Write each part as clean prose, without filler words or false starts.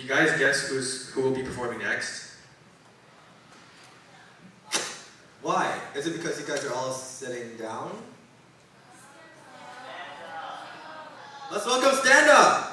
guys guess who will be performing next? Why? Is it because you guys are all sitting down? Let's welcome Stand Up!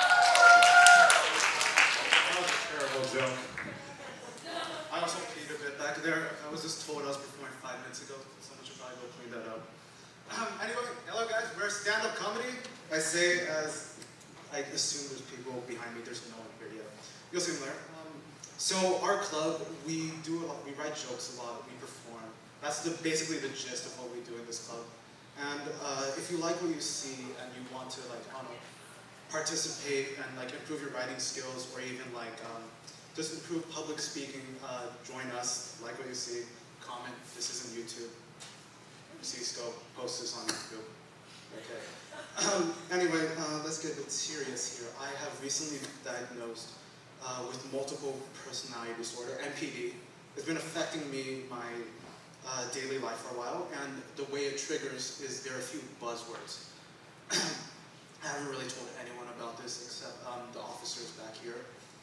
That was a terrible joke. I also peed a bit back there. I was just told I was performing 5 minutes ago. Someone should probably go clean that up. Anyway, hello guys, we're stand-up comedy. I say as I assume there's people behind me. There's no one here yet. You'll see them later. So our club, we do a lot. We write jokes a lot. We perform. That's basically the gist of what we do in this club. And if you like what you see and you want to like, I don't know, participate and like improve your writing skills or even like just improve public speaking, join us, like what you see, comment. This is on YouTube. You see Scope, post this on YouTube. Okay. Anyway, let's get a bit serious here. I have recently diagnosed with multiple personality disorder, MPD. It's been affecting me, my daily life for a while, and the way it triggers is there are a few buzzwords. I haven't really told anyone about this except the officers back here.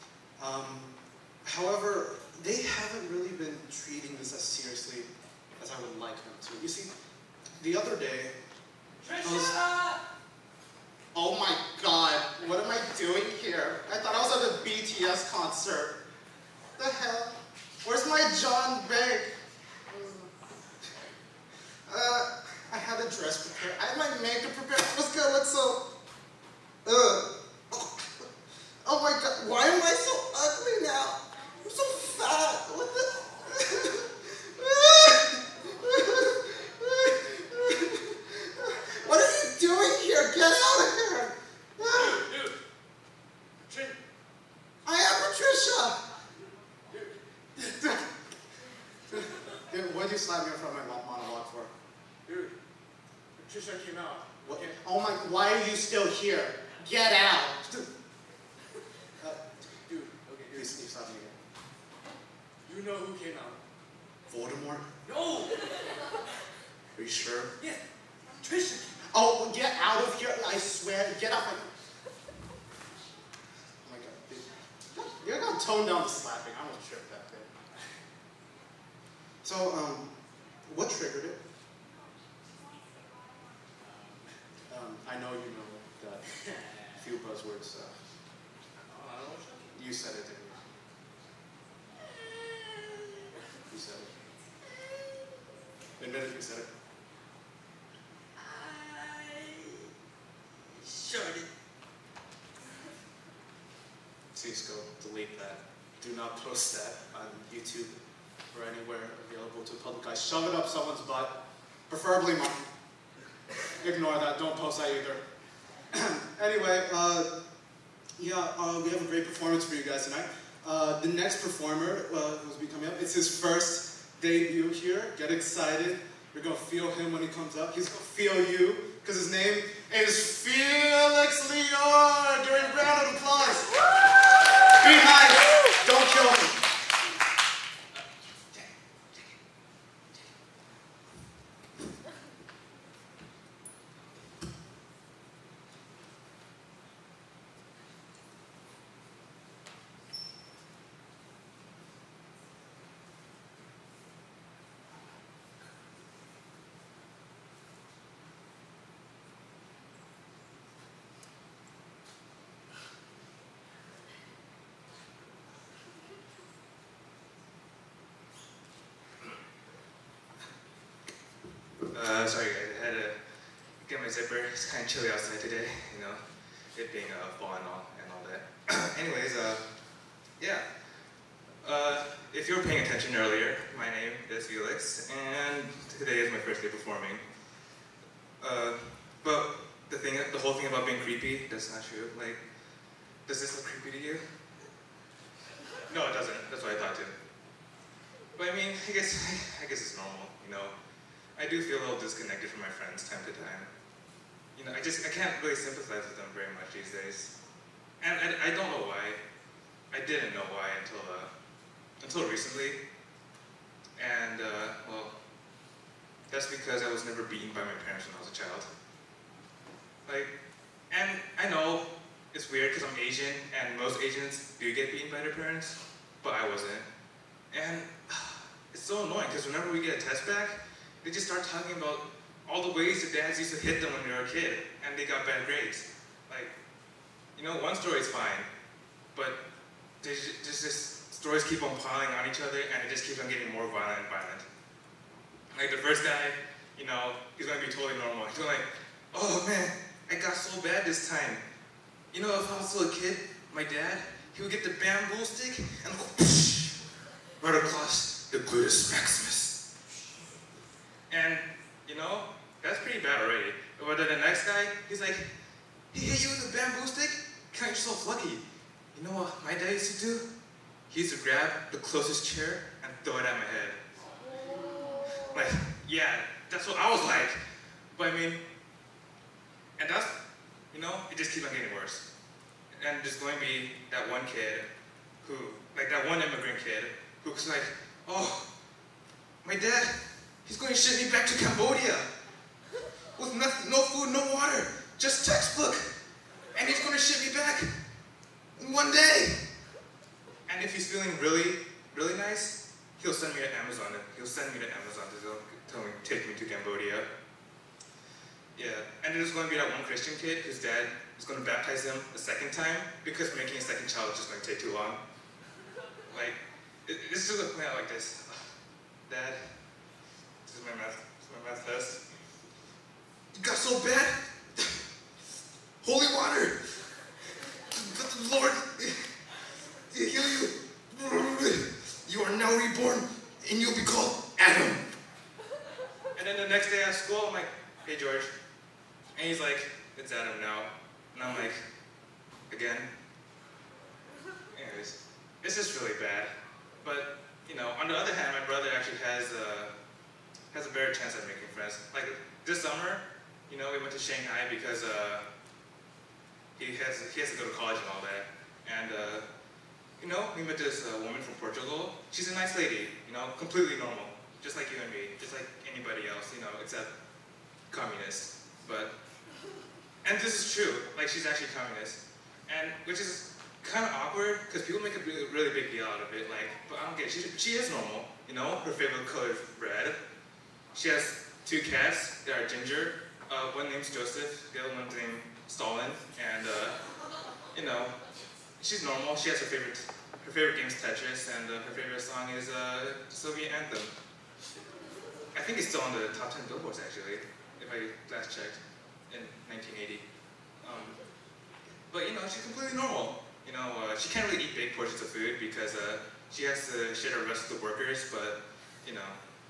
However, they haven't really been treating this as seriously as I would like them to. You see, the other day, oh my god, what am I doing here? I thought I was at a BTS concert. The hell? Where's my John Big? I had a dress prepared. I had my makeup prepared. I was gonna look so... Oh my god, why am I so ugly now? I'm so fat. What the... What are you doing here? Get out of here! Dude. Patricia. I am Patricia! Dude, what'd you slap me in front of my monologue for? Dude, Patricia came out. What? Oh my, why are you still here? Get out! Dude, okay, You slapped me again. you know who came out? Voldemort? No! Are you sure? Yeah, Patricia came out. Oh, get out of here! I swear, get out my... Oh my god, dude. You gotta tone down the slapping. I don't trip that bit. So, what triggered it? I know you know that few buzzwords. You said it, didn't you? You said it. Admit if you said it. Shut it. Cisco, delete that. Do not post that on YouTube or anywhere available to the public eye. Shove it up someone's butt, preferably mine. Ignore that, don't post that either. Anyway, we have a great performance for you guys tonight. The next performer who's be coming up, it's his first debut here. Get excited. You're gonna feel him when he comes up. He's gonna feel you, because his name is Felix Leor. During a round of applause. Be nice, don't kill me. Sorry guys, I had to get my zipper. It's kind of chilly outside today, you know, it being fall and all that. Anyways, yeah. If you were paying attention earlier, my name is Felix, and today is my first day performing. But the whole thing about being creepy, that's not true. Like, does this look creepy to you? No, it doesn't. That's what I thought too. But I mean, I guess it's normal, you know. I do feel a little disconnected from my friends time to time. You know, I can't really sympathize with them very much these days. And I don't know why. I didn't know why until recently. And, well, that's because I was never beaten by my parents when I was a child. Like, and I know it's weird because I'm Asian and most Asians do get beaten by their parents, but I wasn't. And it's so annoying because whenever we get a test back, they just start talking about all the ways their dads used to hit them when they were a kid and they got bad grades. Like, you know, one story is fine, but just stories keep on piling on each other and it just keeps on getting more violent and violent. Like the first guy, you know, he's gonna be totally normal. He's gonna like, oh man, I got so bad this time. You know, if I was still a kid, my dad, he would get the bamboo stick and go right across the gluteus maximus. And, you know, that's pretty bad already. But then the next guy, he's like, he hit you with a bamboo stick? Count yourself lucky. You know what my dad used to do? He used to grab the closest chair and throw it at my head. Like, yeah, that's what I was like. But I mean, and that's, you know, it just keeps on getting worse. And there's going to be that one kid who, like that one immigrant kid, who's like, oh, my dad, he's going to ship me back to Cambodia with nothing, no food, no water, just textbook. And he's going to ship me back in one day. And if he's feeling really, really nice, he'll send me to Amazon. He'll send me to Amazon to tell me, take me to Cambodia. Yeah, and there's going to be that one Christian kid whose dad is going to baptize him a second time because making a second child is just going to take too long. Like, it's just a plan like this. Dad, this is my math test. You got so bad? Holy water! Let the Lord heal you. You are now reborn, and you'll be called Adam. And then the next day at school, I'm like, hey George. And he's like, it's Adam now. And I'm like, again? Anyways, it's just really bad. But, you know, on the other hand, my brother actually has a better chance at making friends. Like, this summer, you know, we went to Shanghai because he has to go to college and all that. And, you know, we met this woman from Portugal. She's a nice lady, you know, completely normal. Just like you and me, just like anybody else, you know, except communist. But, and this is true, like she's actually communist. And, which is kind of awkward, because people make a really, really big deal out of it, like, but I don't get it. She is normal, you know, her favorite color is red. She has 2 cats that are ginger. One name's Joseph, the other one's named Stalin, and, you know, she's normal. She has her favorite game is Tetris, and her favorite song is the Soviet anthem. I think it's still on the top 10 billboards, actually, if I last checked, in 1980. But, you know, she's completely normal. You know, she can't really eat big portions of food because she has to share the rest of the workers, but, you know,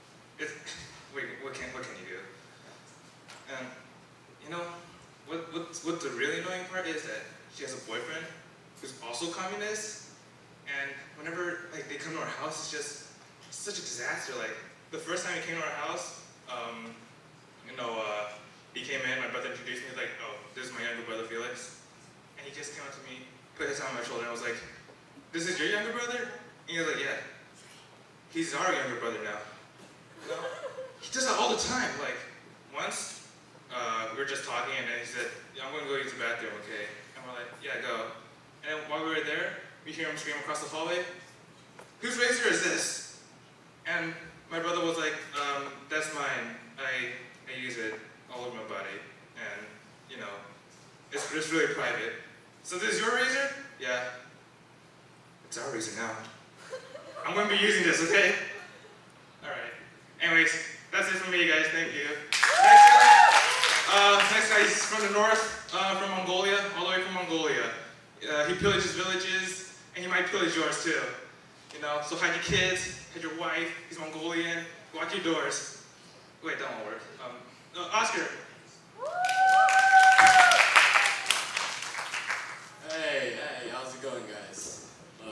what can you do? And, you know, what the really annoying part is that she has a boyfriend who's also communist, and whenever, like, they come to our house, it's such a disaster. Like, the first time he came to our house, you know, he came in, my brother introduced me, like, oh, this is my younger brother, Felix. And he just came up to me, put his hand on my shoulder, and I was like, this is your younger brother? And he was like, yeah. He's our younger brother now. You know? He does that all the time. Like, once, we were just talking, and then he said, yeah, I'm going to go use the bathroom, okay? And we're like, yeah, go. And then while we were there, we hear him scream across the hallway, whose razor is this? And my brother was like, that's mine. I use it all over my body. And, you know, it's really private. So this is your razor? Yeah. It's our razor now. I'm going to be using this, okay? Alright. Anyways, that's it from me, guys. Thank you. Next guy is from the north, from Mongolia, all the way from Mongolia. He pillages villages, and he might pillage yours too. You know, so hide your kids, hide your wife, he's Mongolian, lock your doors. Wait, that won't work. Oscar. Hey, how's it going, guys?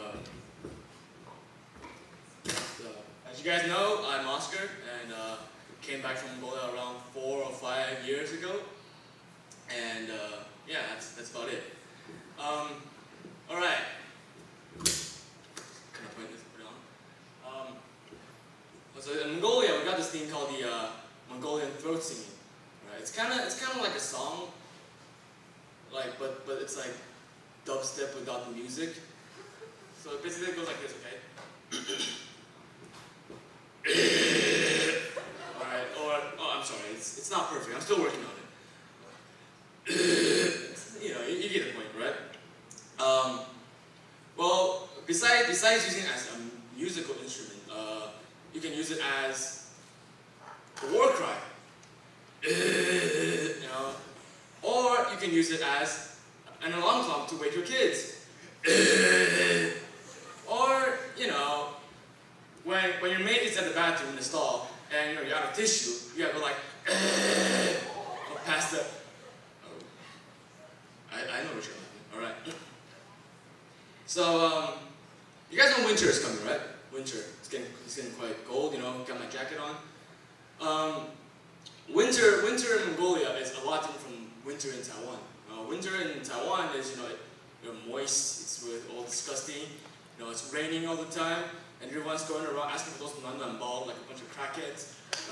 As you guys know, I'm Oscar, and came back from Mongolia around 4 or 5 years ago, and yeah, that's about it. All right. Can I put it on? So in Mongolia, we got this thing called the Mongolian throat singing. Right? It's kind of like a song, like but it's like dubstep without the music. So basically it goes like this, okay? Alright, oh, I'm sorry, it's not perfect. I'm still working on it. You know, you get the point, right? Well, besides using it as a musical instrument, you can use it as a war cry. You know, or you can use it as an alarm clock to wake your kids. Or, you know, when your mate is at the bathroom in the stall and you know you're out of tissue, you gotta go like or past the. Oh, I know what you're laughing. All right. So you guys know winter is coming, right? Winter. It's getting quite cold. You know, got my jacket on. Winter in Mongolia is a lot different from winter in Taiwan. Winter in Taiwan is, you know, you're moist, it's really all disgusting, you know, it's raining all the time, and everyone's going around asking for those nandan ball like a bunch of crackheads.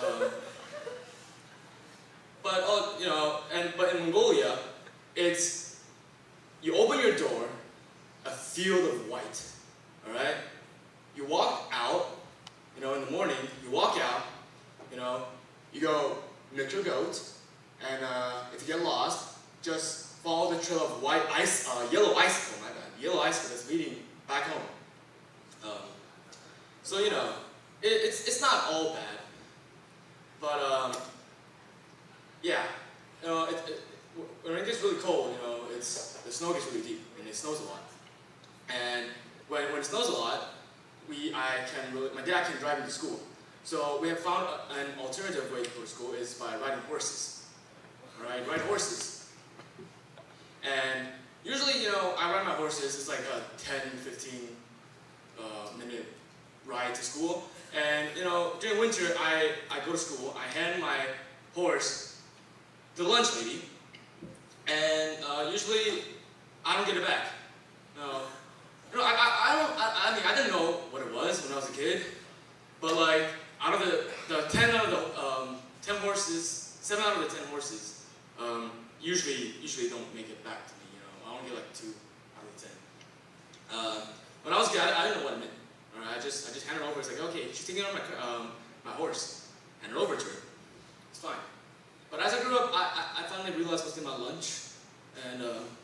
But in Mongolia, it's, you open your door, a field of white, all right? You walk out, you know, in the morning, you walk out, you know, you go milk your goat, and if you get lost, just follow the trail of yellow icicle, yellow icicle that's leading back home. So, you know, it's not all bad, but yeah, you know, when it gets really cold, you know, the snow gets really deep, and it snows a lot. And when it snows a lot, my dad can drive me to school. So we have found an alternative way to go to school is by riding horses. All right, ride horses. And usually, you know, I ride my horses, it's like a 10, 15 minute ride to school. And, you know, during winter, I go to school, I hand my horse to the lunch lady, and usually I don't get it back. You know, I didn't know what it was when I was a kid, but like, out of the 10 out of the 10 horses, 7 out of the 10 horses, usually don't make it back to me. You know, I only get like 2 out of the 10. When I was a kid, I didn't know what it meant. All right, I just handed it over. It's like, okay, she's taking on my horse. Hand it over to her. It's fine. But as I grew up, I finally realized what's in my lunch, and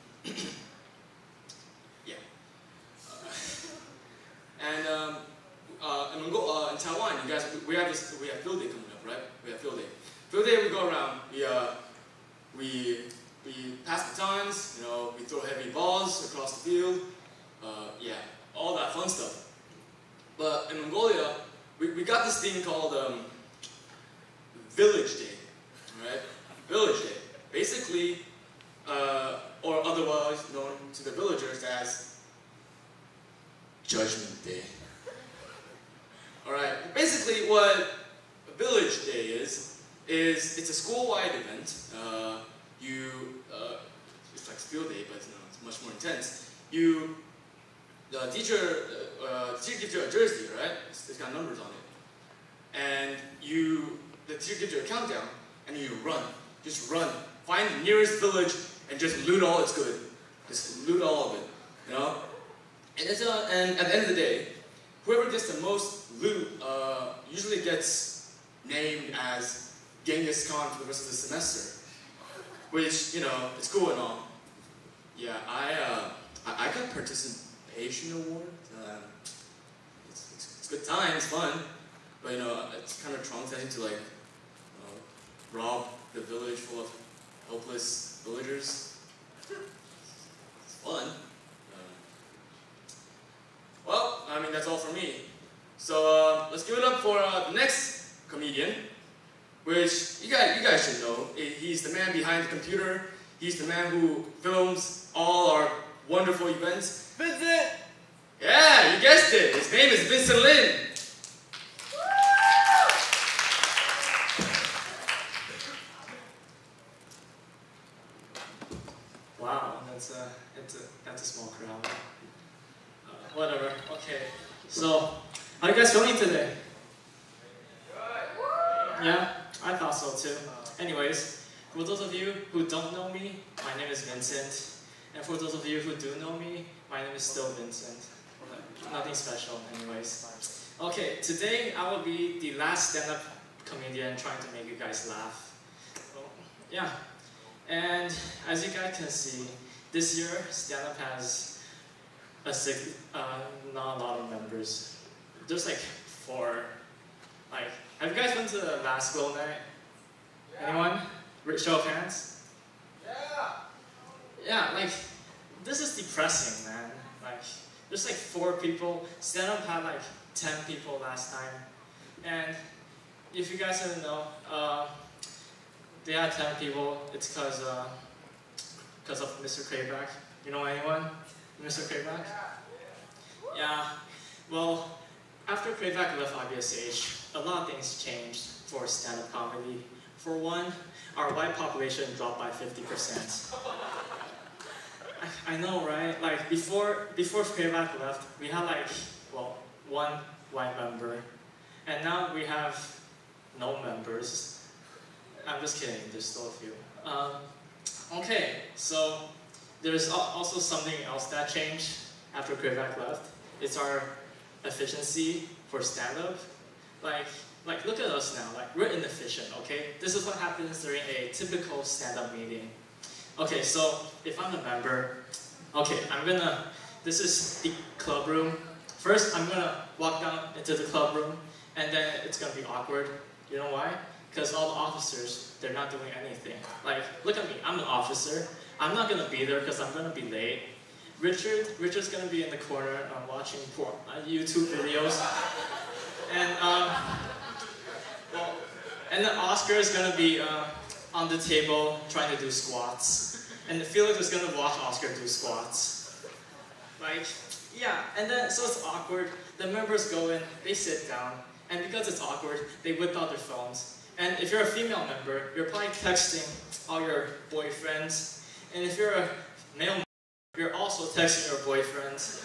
yeah. In Taiwan, you guys, we have field day coming up, right? We have field day. Field day, we go around. We pass batons. You know, we throw heavy balls across the field. Yeah, all that fun stuff. But in Mongolia, we got this thing called Village Day, right? Village Day, basically, or otherwise known to the villagers as Judgment Day. Alright, basically what Village Day is it's a school-wide event. It's like field day, but it's much more intense. The teacher gives you a jersey, right? It's got numbers on it. And the teacher gives you a countdown, and you run. Just run. Find the nearest village and just loot all it's good. Just loot all of it, you know? And at the end of the day, whoever gets the most loot usually gets named as Genghis Khan for the rest of the semester. Which, you know, it's cool and all. Yeah, I got participation award. It's good time, it's fun. But, you know, it's kind of traumatizing to, like, rob the village full of helpless villagers. It's fun. Well, I mean, that's all for me. So let's give it up for the next comedian, which you guys should know. He's the man behind the computer. He's the man who films all our wonderful events. Vincent! Yeah, you guessed it. His name is Vincent Lin. Wow, that's a small crowd. Whatever. Okay. So, how are you guys feeling today? Good. Yeah, I thought so too. Anyways, for those of you who don't know me, my name is Vincent, And for those of you who do know me, my name is still Vincent. Nothing special, anyways. Okay, today I will be the last stand-up comedian trying to make you guys laugh. Well, yeah, and as you guys can see, this year stand-up has not a lot of members. There's like 4. Like, have you guys been to the last Glow Night? Anyone? Show of hands? Yeah, like, this is depressing, man. Like, there's like 4 people. Stand-up had like 10 people last time. And if you guys didn't know, they had 10 people. It's because of Mr. Krayback. You know anyone? Mr. Krayback? Yeah. Well, after Krayback left IBSH, a lot of things changed for stand-up comedy. For one, our white population dropped by 50%. I know, right? Like, before Krayback left, we had like, well, 1 white member. And now we have no members. I'm just kidding, there's still a few. Okay, so there's also something else that changed after Krayback left. It's our efficiency for stand-up. Like, look at us now. Like, we're inefficient, okay? This is what happens during a typical stand-up meeting. Okay, so if I'm a member, okay, this is the club room. First, I'm gonna walk down into the club room, and then it's gonna be awkward. You know why? Because all the officers, they're not doing anything. Like, look at me, I'm an officer. I'm not gonna be there because I'm gonna be late. Richard's gonna be in the corner watching YouTube videos. And then Oscar is gonna be on the table trying to do squats. And Felix is gonna watch Oscar do squats. Like, yeah, and then, so it's awkward. The members go in, they sit down, and because it's awkward, they whip out their phones. And if you're a female member, you're probably texting all your boyfriends. And if you're a male member, you're also texting your boyfriends.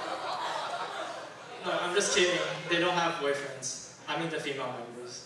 No, I'm just kidding. They don't have boyfriends. I mean the female members.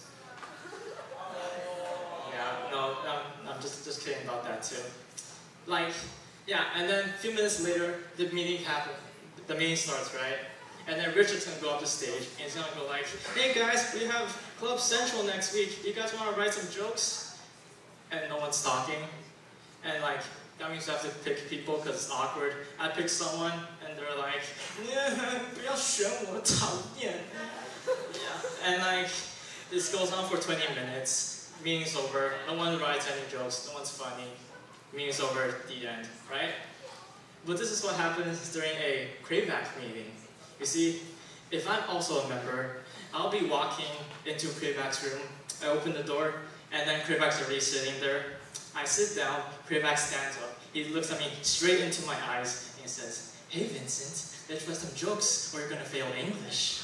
Yeah, no, I'm just kidding about that too. Like, yeah, and then a few minutes later, the meeting happens. The meeting starts, right? And then Richard's gonna go up the stage, and he's gonna go like, "Hey guys, we have Club Central next week. You guys wanna write some jokes?" And no one's talking. And like, that means you have to pick people because it's awkward. I pick someone, and they're like, "Yeah, 不要选我，讨厌." Yeah, and like, this goes on for 20 minutes. Meeting's over. No one writes any jokes. No one's funny. Meeting's over at the end, right? But this is what happens during a Krayback meeting. You see, if I'm also a member, I'll be walking into Krayback's room. I open the door, and then Krayback's already sitting there. I sit down, Krayback stands up. He looks at me straight into my eyes, and he says, "Hey Vincent, let's write some jokes or you're gonna fail English."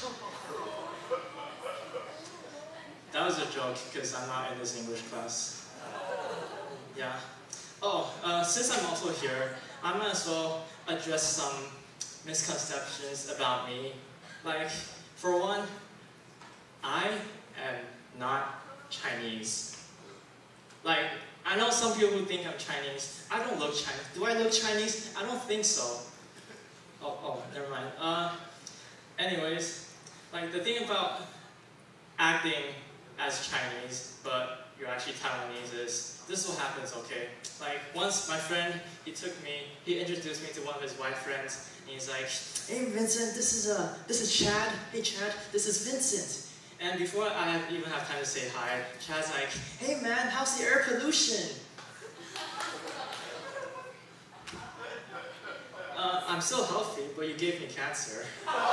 That was a joke, because I'm not in this English class. Yeah. Oh, since I'm also here, I might as well address some misconceptions about me. Like, for one, I am not Chinese. Like, I know some people who think I'm Chinese. I don't look Chinese. Do I look Chinese? I don't think so. Oh, never mind. Anyways, like, the thing about acting as Chinese, but you're actually Taiwanese is, this is what happens, okay? Like, once my friend, he introduced me to one of his white friends, and he's like, "Hey Vincent, this is Chad. Hey Chad, this is Vincent." And before I even have time to say hi, Chad's like, "Hey man, how's the air pollution?" I'm still healthy, but you gave me cancer.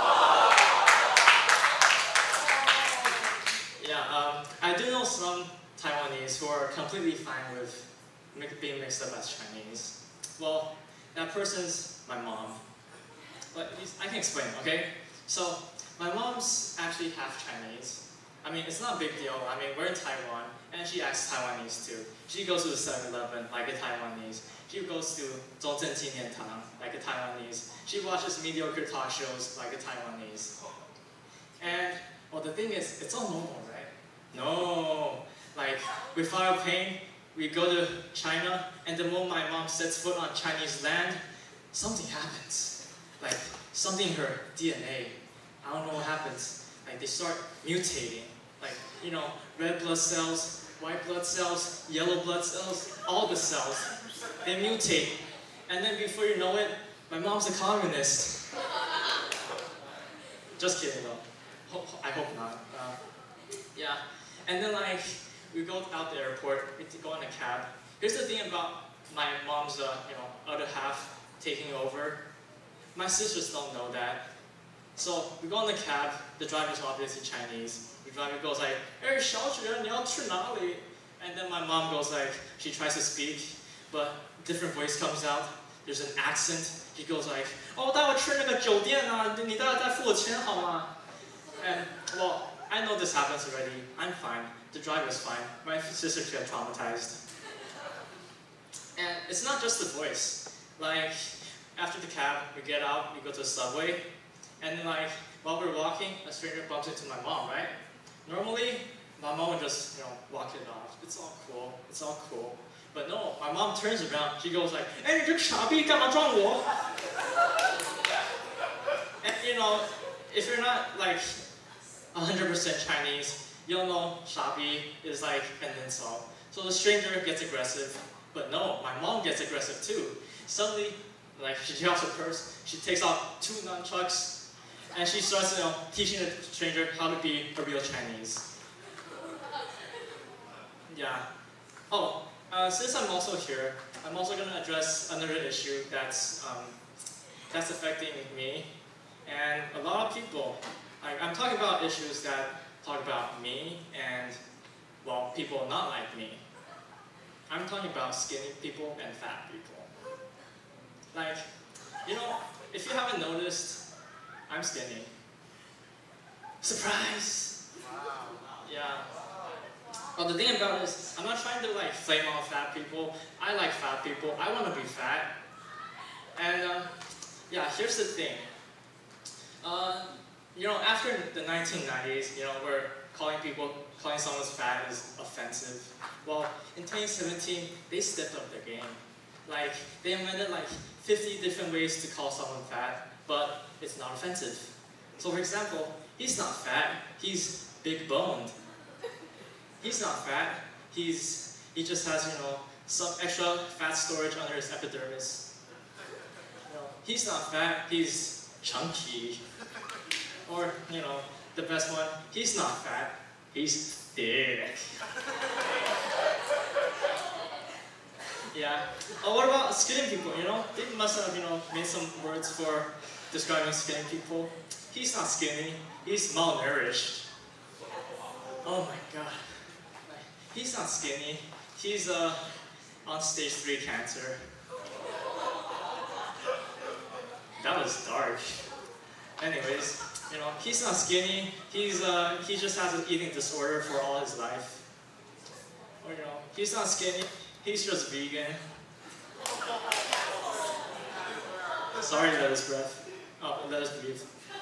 Yeah, I do know some Taiwanese who are completely fine with being mixed up as Chinese. Well, that person's my mom. But I can explain, okay? So, my mom's actually half Chinese. I mean, it's not a big deal. I mean, we're in Taiwan, and she acts Taiwanese too. She goes to the 7-Eleven like a Taiwanese. She goes to 中正纪念堂 like a Taiwanese. She watches mediocre talk shows like a Taiwanese. And, well, the thing is, it's all normal, right? No. Like, we file a claim, we go to China, and the moment my mom sets foot on Chinese land, something happens. Like, something in her DNA. I don't know what happens. Like, they start mutating. Like, you know, red blood cells, white blood cells, yellow blood cells, all the cells. They mutate. And then before you know it, my mom's a communist. Just kidding though. I hope not. Yeah. And then like, we go out the airport, we go in a cab. Here's the thing about my mom's other half taking over. My sisters don't know that. So we go in the cab, the driver's obviously Chinese. The driver goes like, "Hey, 小姐，你要去哪里?" And then my mom goes like, she tries to speak, but different voice comes out. There's an accent. She goes like, "Oh, 带我去那个酒店啊，你待会再付我钱好吗?" And well, I know this happens already. I'm fine. The driver's fine. My sister got traumatized. And it's not just the voice. Like, after the cab, we get out, we go to the subway, and then like, while we're walking, a stranger bumps into my mom, right? Normally, my mom would just, walk it off. It's all cool. It's all cool. But no, my mom turns around. She goes like, "Hey, 你这个傻逼，干嘛撞我?" And if you're not like 100% Chinese, you'll know 傻逼 is like an insult. So the stranger gets aggressive. But no, my mom gets aggressive too. Suddenly, like, she drops her purse. She takes out 2 nunchucks, and she starts, teaching the stranger how to be a real Chinese. Yeah. Oh, since I'm also here, I'm also going to address another issue that's affecting me and a lot of people. I'm talking about issues that talk about me and, well, people not like me. I'm talking about skinny people and fat people. Like, if you haven't noticed, I'm skinny. Surprise! Wow. Yeah. Well, the thing about it is, I'm not trying to like flame all fat people. I like fat people. I want to be fat. And yeah, here's the thing. After the 1990s, where calling someone fat is offensive. Well, in 2017, they stepped up their game. Like, they invented like 50 different ways to call someone fat, but it's not offensive. So for example, he's not fat, he's big boned. He's not fat, he just has, some extra fat storage under his epidermis. He's not fat, he's chunky. Or, the best one, he's not fat, he's thick. Yeah. Oh, what about skinny people, They must have, made some words for describing skinny people. He's not skinny, he's malnourished. Oh my god. He's not skinny, he's on stage 3 cancer. That was dark. Anyways, he's not skinny, he just has an eating disorder for all his life. Or, he's not skinny, he's just vegan. Sorry, let us breath. Oh, let us breathe.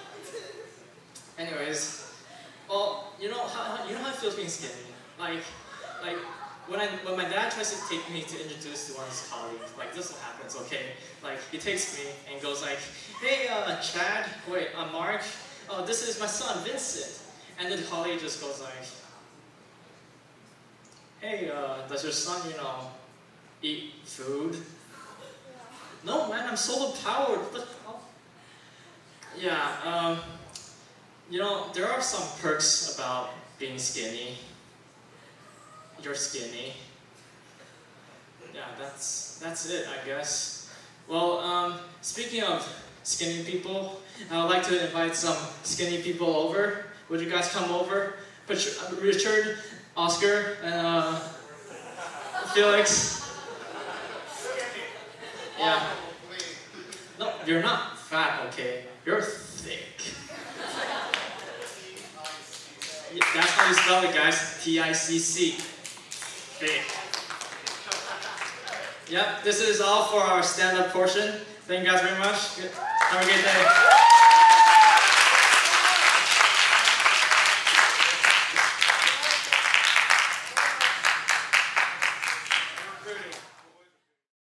Anyways, well, you know how it feels being skinny? Like when my dad tries to take me to introduce to one of his colleagues, like this is what happens, okay? Like he takes me and goes like, "Hey, Chad, wait, Mark, this is my son, Vincent." And then the colleague just goes like, "Hey, does your son, eat food?" "No, man, I'm solar powered." Yeah, there are some perks about being skinny. You're skinny. Yeah, that's it, I guess. Well, speaking of skinny people, I would like to invite some skinny people over. Would you guys come over? Richard, Oscar, and Felix. Yeah. No, you're not fat, okay? You're thick. That's how you spell it, guys. T-I-C-C. Thick. Yep, this is all for our stand-up portion. Thank you guys very much. Have a great day.